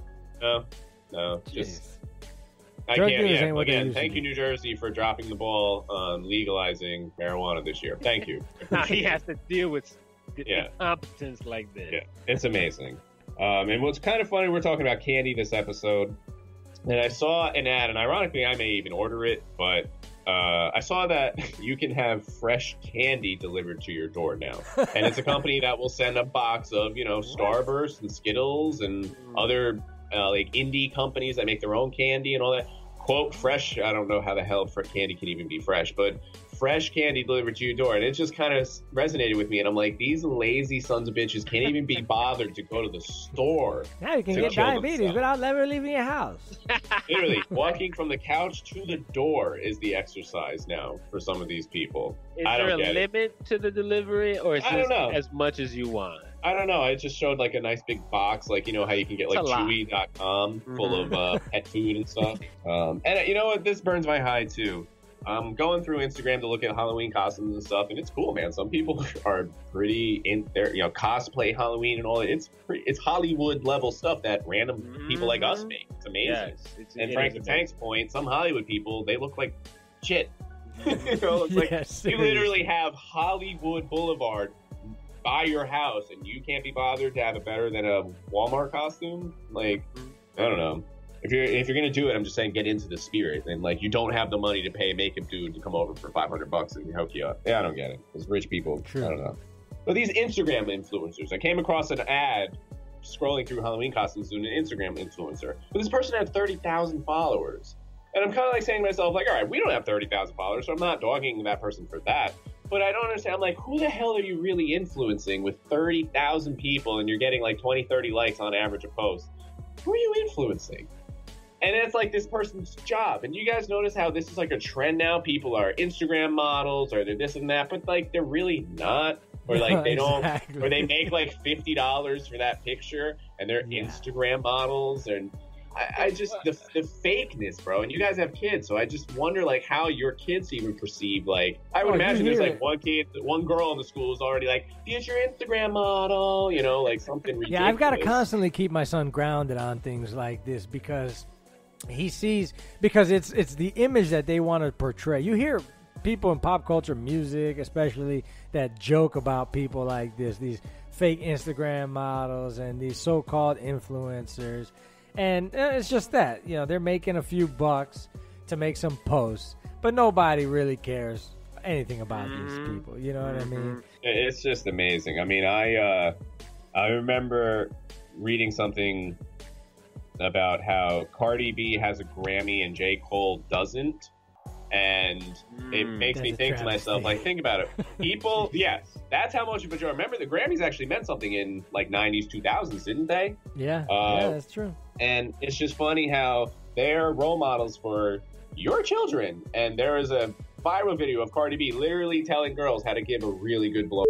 No. Just. I Drug can't. dealers Yeah. ain't what they Again, used to thank be. you, New Jersey, for dropping the ball on legalizing marijuana this year. Thank you. Now he has to deal with incompetence like this. Yeah, it's amazing. And what's kind of funny, we're talking about candy this episode, and I saw an ad, and ironically, I may even order it, but I saw that you can have fresh candy delivered to your door now. And it's a company that will send a box of, Starburst and Skittles and other like indie companies that make their own candy and all that. Quote, fresh. I don't know how the hell candy can even be fresh, but fresh candy delivered to your door. And it just kind of resonated with me. And I'm like, these lazy sons of bitches can't even be bothered to go to the store. Now you can get diabetes without ever leaving your house. Literally, walking from the couch to the door is the exercise now for some of these people. Is there a limit to the delivery, or is this as much as you want? I don't know. It just showed like a nice big box, like, how you can get like Chewy.com full of pet food and stuff. And you know what? This burns my high too. I'm going through Instagram to look at Halloween costumes and stuff, and it's cool, man. Some people are pretty in there, cosplay Halloween and all that. It's Hollywood level stuff that random people like us make. It's amazing. Yes, and Frank the Tank's point, some Hollywood people, they look like shit. You literally have Hollywood Boulevard by your house, and you can't be bothered to have it better than a Walmart costume. Like, I don't know. If you're gonna do it, I'm just saying, get into the spirit, and like, you don't have the money to pay a makeup dude to come over for $500 and hook you up. Yeah, I don't get it. It's rich people. True. I don't know. But these Instagram influencers, I came across an ad scrolling through Halloween costumes doing an Instagram influencer, but this person had 30,000 followers, And I'm kind of like saying to myself, like, all right, we don't have 30,000 followers, so I'm not dogging that person for that. But I don't understand. I'm like, who the hell are you really influencing with 30,000 people and you're getting like 20, 30 likes on average a post? Who are you influencing? And it's like this person's job. And you guys notice how this is like a trend now? People are Instagram models or they're this and that, but like they're really not. Or like they don't, or they make like $50 for that picture and they're Instagram models. And I just, the fakeness, bro. And you guys have kids, so I just wonder like how your kids even perceive, like, I would imagine there's like one girl in the school is already like, future Instagram model, you know, like something ridiculous. Yeah, I've got to constantly keep my son grounded on things like this because he sees, because it's the image that they want to portray. You hear people in pop culture, music especially, that joke about people like this, these fake Instagram models and these so-called influencers. And it's just that, you know, they're making a few bucks to make some posts, but nobody really cares anything about these people. You know what I mean? It's just amazing. I mean, I remember reading something about how Cardi B has a Grammy and J. Cole doesn't. And it makes me think to myself, like, think about it. People, yes, that's how much of a joke. Remember, the Grammys actually meant something in, like, 90s, 2000s, didn't they? Yeah, yeah, that's true. And it's just funny how they're role models for your children. And there is a viral video of Cardi B literally telling girls how to give a really good blow.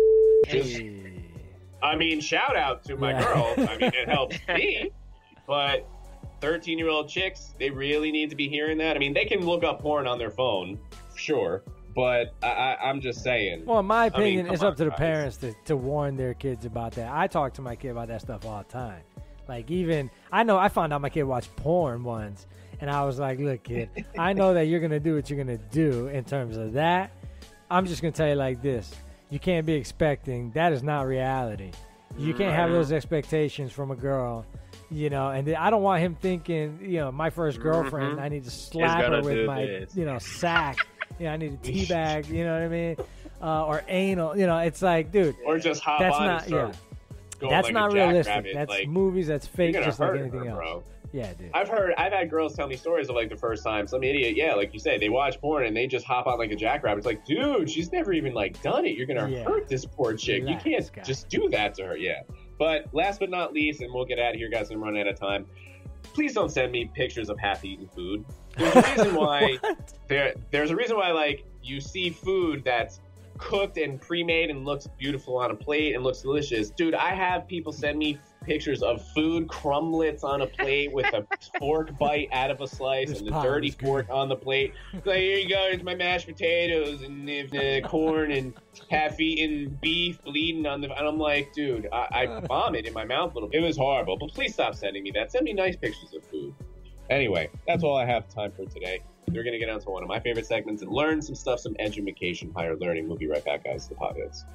I mean, shout out to my girl. I mean, it helps me. But 13-year-old chicks, they really need to be hearing that. I mean, they can look up porn on their phone, sure, but I'm just saying. Well, in my opinion, it's up to the parents to warn their kids about that. I talk to my kid about that stuff all the time. Like, even, I found out my kid watched porn once, and I was like, look, kid, I know that you're going to do what you're going to do in terms of that. I'm just going to tell you like this. You can't be expecting, that is not reality. You can't have those expectations from a girl. You know, and I don't want him thinking, you know, my first girlfriend, I need to slap her with my, you know, sack. You know, I need a teabag, you know what I mean? Or anal, you know, it's like, dude. Or just hop that's on not, and start going that's like not a realistic. jackrabbit. That's like, movies, that's fake, just like anything else. Bro. Yeah, dude. I've had girls tell me stories of like the first time some idiot, like you say, they watch porn and they just hop on like a jackrabbit. It's like, dude, she's never even like done it. You're going to hurt this poor chick. You can't just do that to her. Yeah. But last but not least, and we'll get out of here, guys, and run out of time. Please don't send me pictures of half-eaten food. There's a reason why. There's a reason why, like, you see food that's cooked and pre-made and looks beautiful on a plate and looks delicious. Dude, I have people send me pictures of food crumblets on a plate with a fork bite out of a slice and the dirty fork on the plate. Like, here you go, here's my mashed potatoes and the corn and half-eaten beef bleeding on the... And I'm like, dude, I vomit in my mouth a little bit. It was horrible, but please stop sending me that. Send me nice pictures of food. Anyway, that's all I have time for today. We're going to get on to one of my favorite segments and learn some stuff, some edumacation, higher learning. We'll be right back, guys. The Potheads.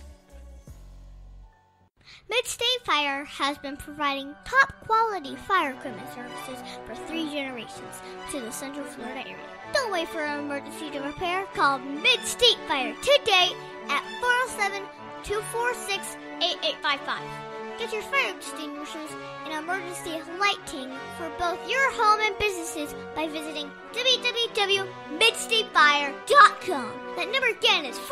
Mid-State Fire has been providing top-quality fire equipment services for 3 generations to the Central Florida area. Don't wait for an emergency to repair. Call Mid-State Fire today at 407-246-8855. Get your fire extinguishers and emergency lighting for both your home and businesses by visiting www.midstatefire.com. That number again is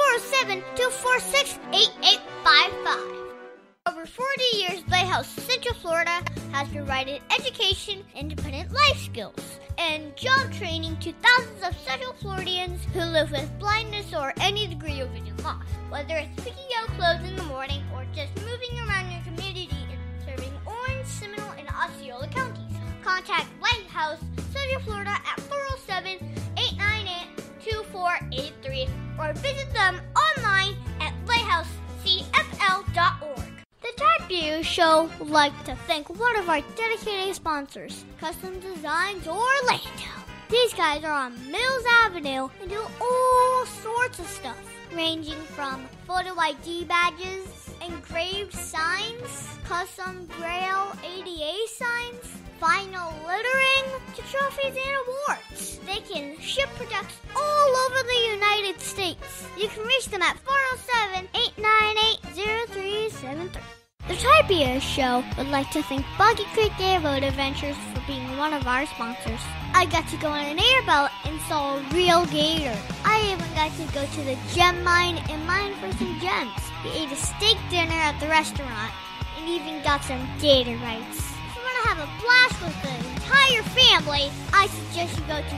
407-246-8855. Over 40 years, Lighthouse Central Florida has provided education, independent life skills, and job training to thousands of Central Floridians who live with blindness or any degree of vision loss. Whether it's picking out clothes in the morning or just moving around your community and serving Orange, Seminole, and Osceola counties, contact Lighthouse Central Florida at 407-898-2483 or visit them online at lighthousecfl.org. The Type View Show would like to thank one of our dedicated sponsors, Custom Designs Orlando. These guys are on Mills Avenue and do all sorts of stuff, ranging from photo ID badges, engraved signs, custom Braille ADA signs, vinyl lettering, to trophies and awards. They can ship products all over the United States. You can reach them at 407-898-0373. The Tribia Show would like to thank Boggy Creek Airboat Adventures for being one of our sponsors. I got to go on an airboat and saw a real gator. I even got to go to the gem mine and mine for some gems. We ate a steak dinner at the restaurant and even got some gator bites. If you want to have a blast with the entire family, I suggest you go to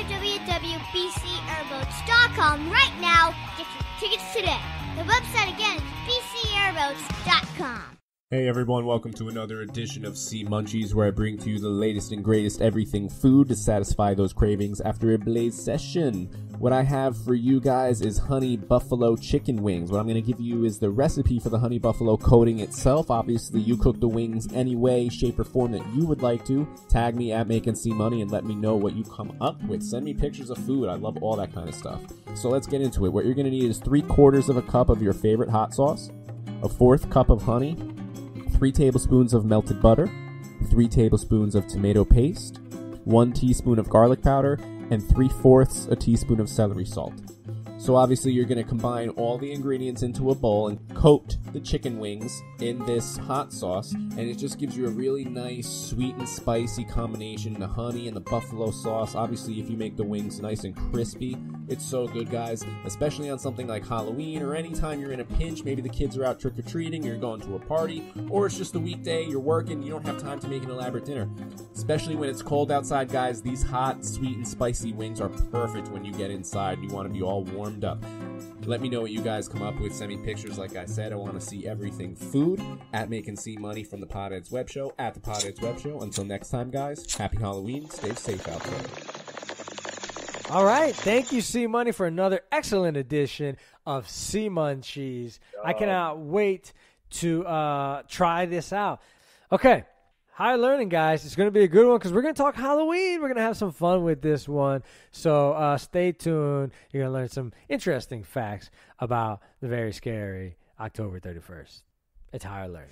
www.bcairboats.com right now. Get your tickets today. The website again is bcairboats.com. Hey everyone, welcome to another edition of Sea Munchies, where I bring to you the latest and greatest everything food to satisfy those cravings after a blaze session. What I have for you guys is honey buffalo chicken wings. What I'm going to give you is the recipe for the honey buffalo coating itself. Obviously, you cook the wings any way, shape, or form that you would like to. Tag me at Making Sea Money and let me know what you come up with. Send me pictures of food. I love all that kind of stuff. So let's get into it. What you're going to need is 3/4 of a cup of your favorite hot sauce, a 1/4 cup of honey, 3 tablespoons of melted butter, 3 tablespoons of tomato paste, 1 teaspoon of garlic powder, and 3/4 a teaspoon of celery salt. So obviously you're going to combine all the ingredients into a bowl and coat the chicken wings in this hot sauce, and it just gives you a really nice sweet and spicy combination, the honey and the buffalo sauce. Obviously if you make the wings nice and crispy, it's so good, guys, especially on something like Halloween or anytime you're in a pinch. Maybe the kids are out trick-or-treating, you're going to a party, or it's just a weekday, you're working, you don't have time to make an elaborate dinner. Especially when it's cold outside, guys, these hot, sweet, and spicy wings are perfect when you get inside and you want to be all warmed up. Let me know what you guys come up with. Send me pictures. Like I said, I want to see everything food at Making Sea Money from the Potheads Web Show, at the Potheads Web Show. Until next time, guys, happy Halloween. Stay safe out there. All right. Thank you, Sea Money, for another excellent edition of Sea Munchies. I cannot wait to try this out. Okay. Higher learning, guys. It's going to be a good one because we're going to talk Halloween. We're going to have some fun with this one. So stay tuned. You're going to learn some interesting facts about the very scary October 31st. It's higher learning.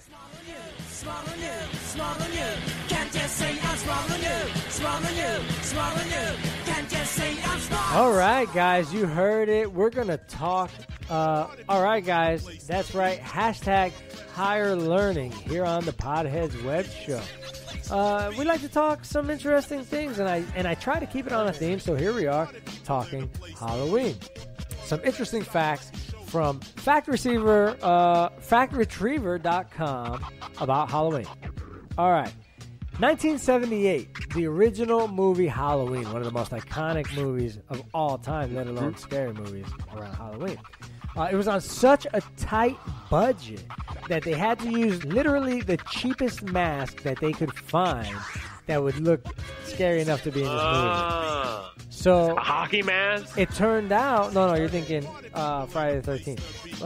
All right, guys. You heard it. We're going to talk. All right, guys. That's right. Hashtag higher learning here on the Podheads Web Show. We like to talk some interesting things, and I try to keep it on a theme. So here we are talking Halloween. Some interesting facts from factretriever.com about Halloween. All right. 1978, the original movie Halloween, one of the most iconic movies of all time, let alone scary movies around Halloween. It was on such a tight budget that they had to use literally the cheapest mask that they could find that would look scary enough to be in this movie. So a hockey mask? It turned out... No, you're thinking Friday the 13th.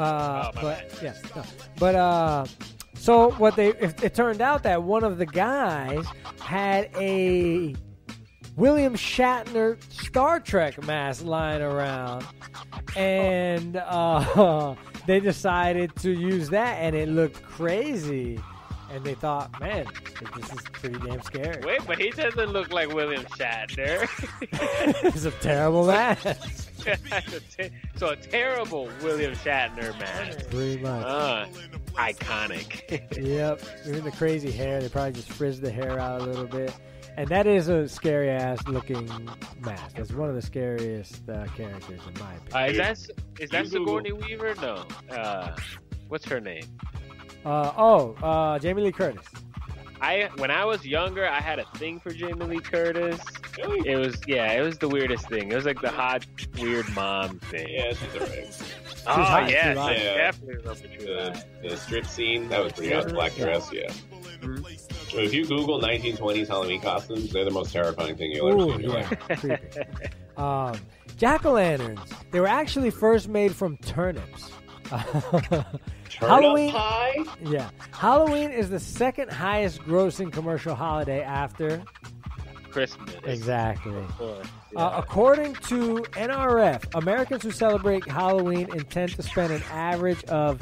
So what it turned out that one of the guys had a William Shatner Star Trek mask lying around, and they decided to use that, and it looked crazy. And they thought, man, this is pretty damn scary. Wait, but he doesn't look like William Shatner. It's a terrible mask. So a terrible William Shatner mask. Pretty much. Iconic. Yep. Even the crazy hair. They probably just frizzed the hair out a little bit. And that is a scary-ass looking mask. That's one of the scariest characters in my opinion. Is that Sigourney Weaver? No. What's her name? Jamie Lee Curtis. When I was younger, I had a thing for Jamie Lee Curtis. Really? It was the weirdest thing. It was like the hot, weird mom thing. Yeah, she's alright. Definitely remember the strip scene, that was pretty awesome. Black dress, yeah. Mm-hmm. If you Google 1920s Halloween costumes, they're the most terrifying thing you'll ever see in your life. Jack-o'-lanterns. They were actually first made from turnips. Halloween pie? Yeah. Halloween is the second highest grossing commercial holiday after Christmas. Exactly. According to NRF, Americans who celebrate Halloween intend to spend an average of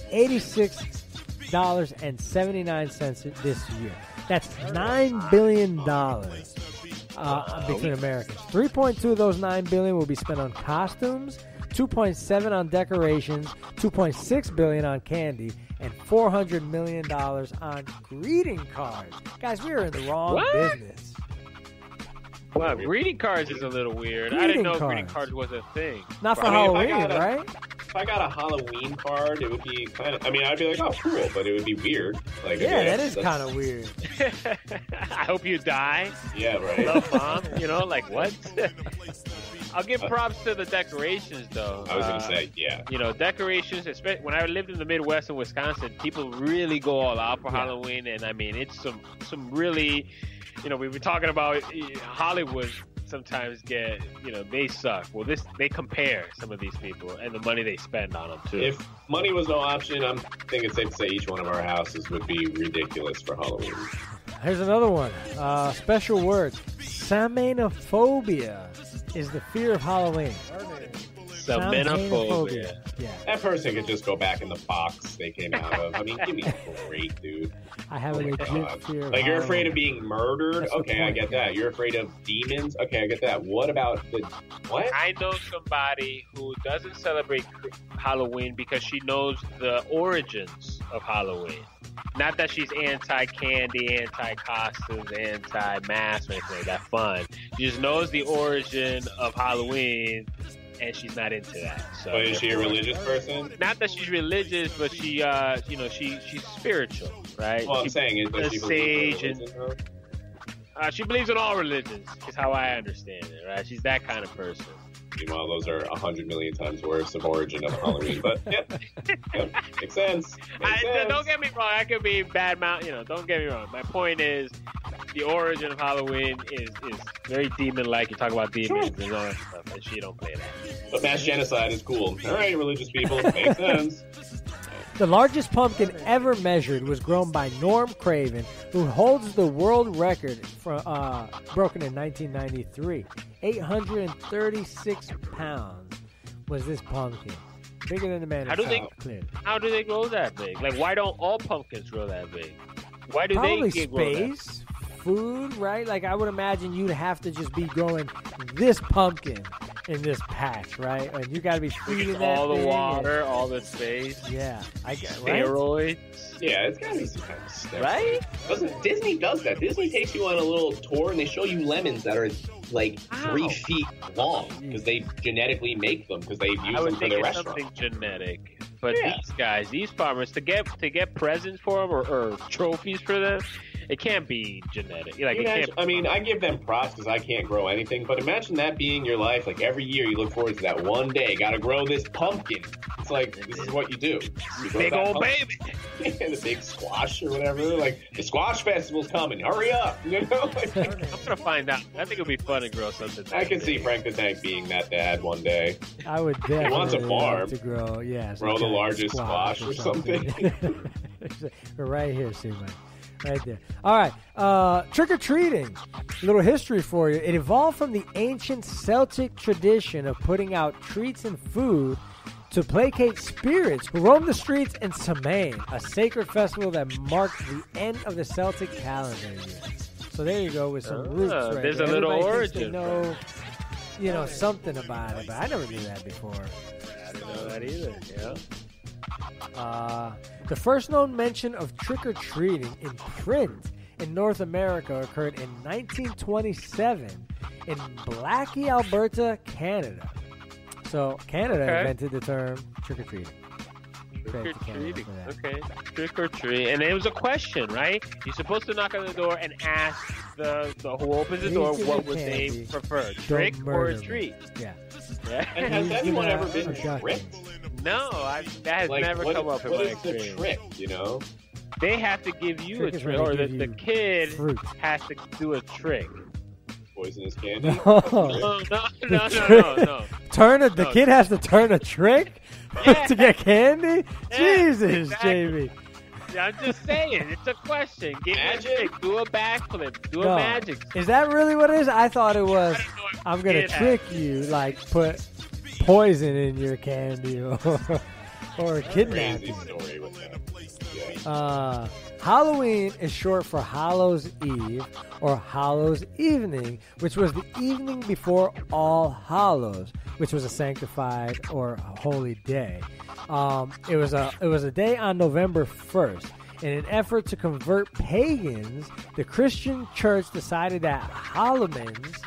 $86.79 this year. That's $9 billion between Americans. 3.2 of those $9 billion will be spent on costumes, 2.7 on decorations, 2.6 billion on candy, and $400 million on greeting cards. Guys, we are in the wrong business. Wow, greeting cards is a little weird. I didn't know greeting cards was a thing. Not for Halloween, right? If I got a Halloween card, it would be kind of. I mean, I'd be like, oh, cool, but it would be weird. Like, yeah, that is kind of weird. I hope you die. Yeah, right. Love, Mom. You know, like what? I'll give props to the decorations, though. I was gonna say, yeah. You know, decorations. Especially when I lived in the Midwest in Wisconsin, people really go all out for Halloween, and I mean, it's some really. You know, we were talking about Hollywood. Sometimes get, you know, they suck. Well, they compare some of these people and the money they spend on them too. If money was no option, I think it's safe to say each one of our houses would be ridiculous for Halloween. Here's another one. Special word. Samenophobia is the fear of Halloween. Samenophobia. Yeah. That person could just go back in the box they came out of. I mean, give me a break, dude. I have a legit fear of Like, you're Halloween. afraid of being murdered? That's the Okay, I point, get that. You're afraid of demons? Okay, I get that. What about the... What? I know somebody who doesn't celebrate Halloween because she knows the origins of Halloween. Not that she's anti-candy, anti-costumes, anti-mask, or anything like that fun. She just knows the origin of Halloween, and she's not into that. So, But is she a religious person? Not that she's religious, but she, you know, she's spiritual, right? Well, I'm saying is that she believes in sage religion, she believes in all religions, is how I understand it, right? She's that kind of person. Meanwhile, those are 100 million times worse of origin of Halloween. But, yep, makes sense. Don't get me wrong. I could be bad mouth. You know, don't get me wrong. My point is, the origin of Halloween is very demon-like. You talk about demons and all that stuff, and she don't play that. But mass genocide is cool. All right, religious people, makes sense. The largest pumpkin ever measured was grown by Norm Craven, who holds the world record for broken in 1993. 836 pounds was this pumpkin. Bigger than the man. How do they grow that big? Like, why don't all pumpkins grow that big? Why do Probably they grow that? space, food, right? Like, I would imagine you'd have to just be growing this pumpkin in this patch, right? And you got to be feeding that all the thing water, and- all the space. Yeah, I get right? Steroids. Yeah, it's got to be some kind of stuff. Right? Disney does that. Disney takes you on a little tour and they show you lemons that are like 3 feet long because they genetically make them because they've used I would them for think their it's restaurant. something genetic. But Yeah. these guys, these farmers, to get presents for them or trophies for them, it can't be genetic. Like, it can't. I mean, I give them props because I can't grow anything, but imagine that being your life. Like, every year you look forward to that one day. Got to grow this pumpkin. It's like, this is what you do. You grow Big that old pumpkin. baby. The big squash or whatever. Like, the squash festival's coming. Hurry up. You know? Like, I'm gonna find out. I think it'll be fun to grow something. I can see Frank the Tank being that dad one day. I would definitely He wants a farm. like to grow, yeah, some Grow the kind of largest squash or something. We're right here, Seaman. Right there. All right. Trick-or-treating. A little history for you. It evolved from the ancient Celtic tradition of putting out treats and food to placate spirits who roamed the streets in Samhain, a sacred festival that marked the end of the Celtic calendar year. So there you go with some roots right there's there. a little Everybody thinks origin. They know, you know, something about it, but I never knew that before. I didn't know that either. Yeah. The first known mention of trick-or-treating in print in North America occurred in 1927 in Blackie, Alberta, Canada. So Canada invented the term trick-or-treating. Credit to Canada Trick-or-treating. for that. Okay. Trick or treat. And it was a question, right? You're supposed to knock on the door and ask the who opens the door Please give what me would candy. they prefer, Don't trick or murder a me. treat? Yeah. And has anyone ever been Forgotten. tricked? No, that has Like, never what- come up in what my is the experience. trick, you know? They have to give you Trick a is trick, when or they the give you kid fruit. has to do a trick. Poisonous candy? No. No. The No. kid has to turn a trick Yeah. to get candy? Yeah, Jesus, exactly. JB. Yeah, I'm just saying, it's a question. Give me a Magic? trick. Do a backflip. Do No. a magic. Is that really what it is? I thought it was, I'm going to kid trick you, like put poison in your candy or kidnap Crazy you. story with that. Yeah. Halloween is short for Hallows Eve or Hallows Evening, which was the evening before All Hallows, which was a sanctified or holy day. It was a day on November 1st. In an effort to convert pagans, the Christian church decided that Halloween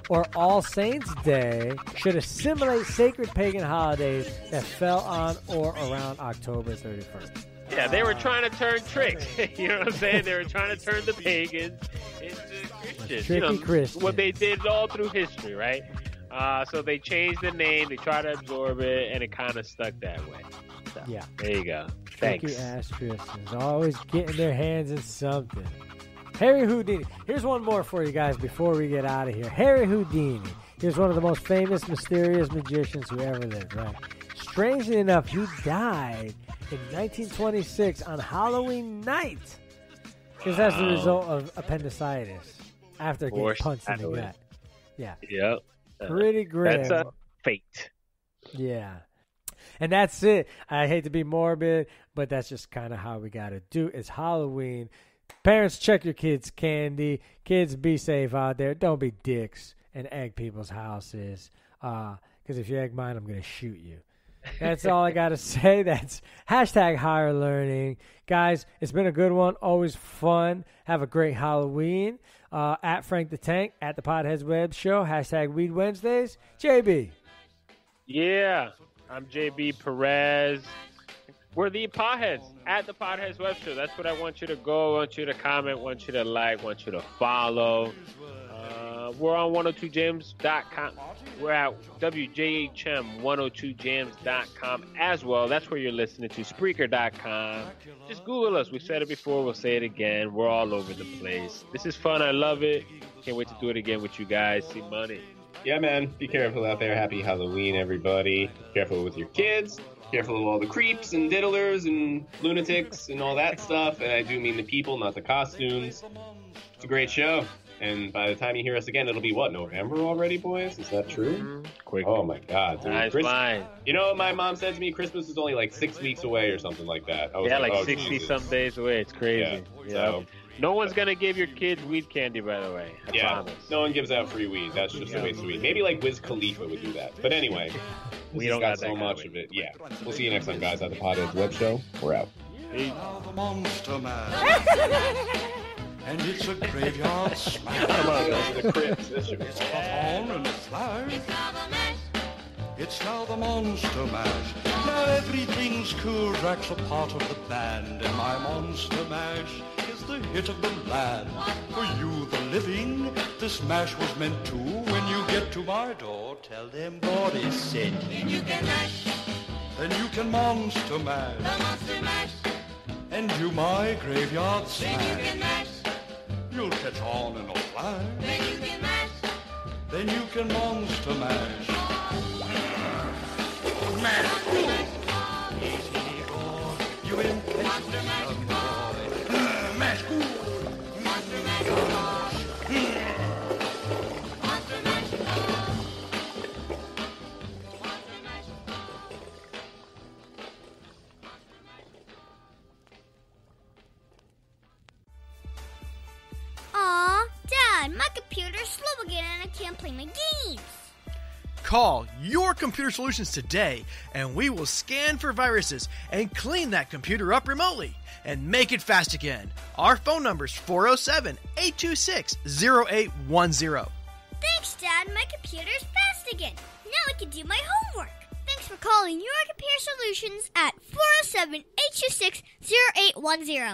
or All Saints Day should assimilate sacred pagan holidays that fell on or around October 31st. Yeah, they were trying to turn tricks. You know what I'm saying? They were trying to turn the pagans into Christians. Tricky Christians. What they did all through history, right? So they changed the name, they tried to absorb it, and it kind of stuck that way. So, yeah. There you go. Tricky Thanks. ass Christians. Always getting their hands in something. Harry Houdini. Here's one more for you guys before we get out of here. Harry Houdini. He's one of the most famous, mysterious magicians who ever lived, right? Strangely enough, he died in 1926 on Halloween night. Because as a result of appendicitis after getting punched in the gut. Yeah. Yep. Pretty grim. That's a fate. Yeah. And that's it. I hate to be morbid, but that's just kind of how we got to do. It's Halloween. Parents, check your kids' candy. Kids, be safe out there. Don't be dicks and egg people's houses. Because if you egg mine, I'm going to shoot you. That's all I got to say. That's hashtag higher learning. Guys, it's been a good one. Always fun. Have a great Halloween. At Frank the Tank, at the Potheads Web Show, hashtag Weed Wednesdays. JB. Yeah, I'm JB Perez. We're the Potheads at the Potheads Web Show. That's what I want you to go. I want you to comment, want you to like, want you to follow. We're on 102jams.com. We're at WJHM102jams.com as well. That's where you're listening to. Spreaker.com. Just Google us. We said it before. We'll say it again. We're all over the place. This is fun. I love it. Can't wait to do it again with you guys. See money. Yeah, man. Be careful out there. Happy Halloween, everybody. Careful with your kids. Careful of all the creeps and diddlers and lunatics and all that stuff. And I do mean the people, not the costumes. It's a great show. And by the time you hear us again, it'll be what, November already, boys? Is that true? Quick. Oh my God, dude. Nice line. You know what my mom said to me? Christmas is only like 6 weeks away or something like that. I was Yeah, like 60 some days away. It's crazy. Yeah. So, no one's gonna give your kids weed candy, by the way. I promise. No one gives out free weed. That's just a waste of weed. Maybe like Wiz Khalifa would do that. But anyway, we don't got so much of it. Yeah. We'll see you next time, guys, at the Potheads Web Show. We're out. Peace. The Monster Man. And it's a graveyard smash. Come on, guys, the crypt. It's hot on and it flies. It's now the Monster Mash. Now everything's cool. Drax a part of the band, and my Monster Mash is the hit of the land. For you, the living, this mash was meant to. When you get to my door, tell them God is sent. Then you can mash. Then you can Monster Mash. The Monster Mash. And do my graveyard smash. Then you can mash. You'll catch on in a flash. Then you can mash. Then you can Monster Mash. Mash. Easy going. You Monster Mash. Mash. Monster Mash. Monster Mash. Aw, Dad, my computer's slow again and I can't play my games. Call Your Computer Solutions today, and we will scan for viruses and clean that computer up remotely and make it fast again. Our phone number is 407-826-0810. Thanks, Dad. My computer's fast again. Now I can do my homework. Thanks for calling Your Computer Solutions at 407-826-0810.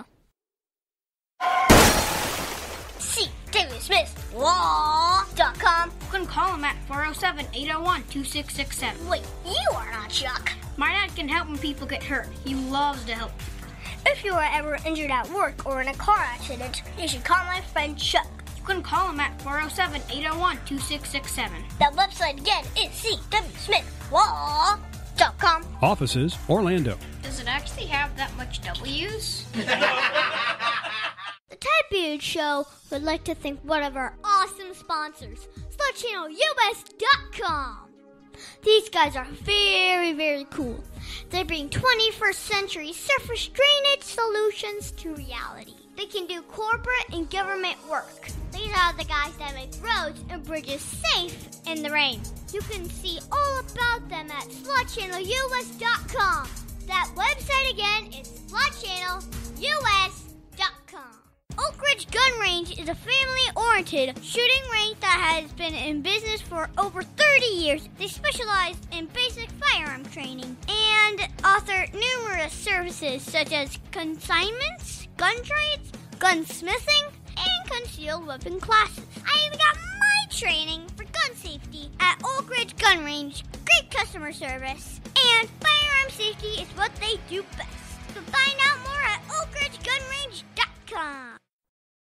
See DavidSmithLaw.com. You can call him at 407-801-2667. Wait, you are not Chuck. My dad can help when people get hurt. He loves to help people. If you are ever injured at work or in a car accident, you should call my friend Chuck. You can call him at 407-801-2667. That website again is CWSmithLaw.com. Offices, Orlando. Does it actually have that much W's? The Ted Beard Show would like to thank one of our awesome sponsors, SlutChannelUS.com. These guys are very, very cool. They bring 21st century surface drainage solutions to reality. They can do corporate and government work. These are the guys that make roads and bridges safe in the rain. You can see all about them at SlutChannelUS.com. That website again is SlutChannelUS.com. Oak Ridge Gun Range Range is a family-oriented shooting range that has been in business for over 30 years. They specialize in basic firearm training and offer numerous services such as consignments, gun trades, gunsmithing, and concealed weapon classes. I even got my training for gun safety at Oak Ridge Gun Range. Great customer service, and firearm safety is what they do best. To find out